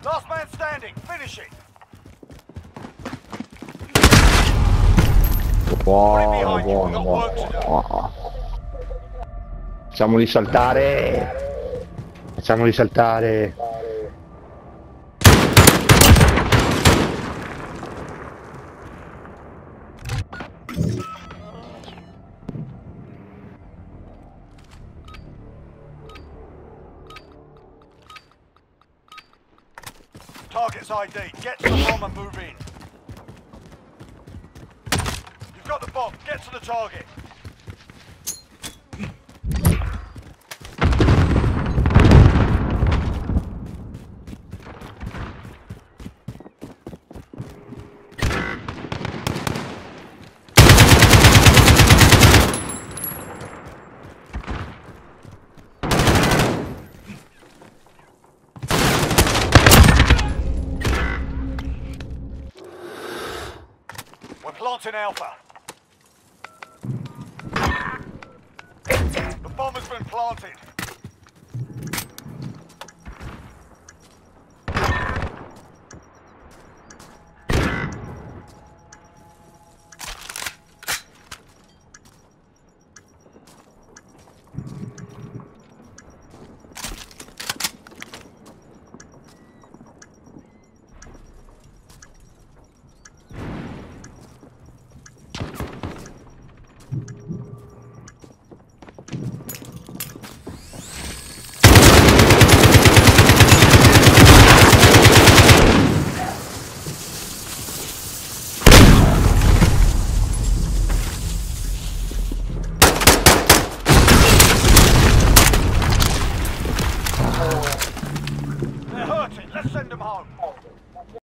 Last man standing. Finish it. Buono, buono, buono. Facciamoli saltare. Facciamoli saltare. Target's ID. Get to the bomb and move in. You've got the bomb. Get to the target. We're planting Alpha. The bomb has been planted.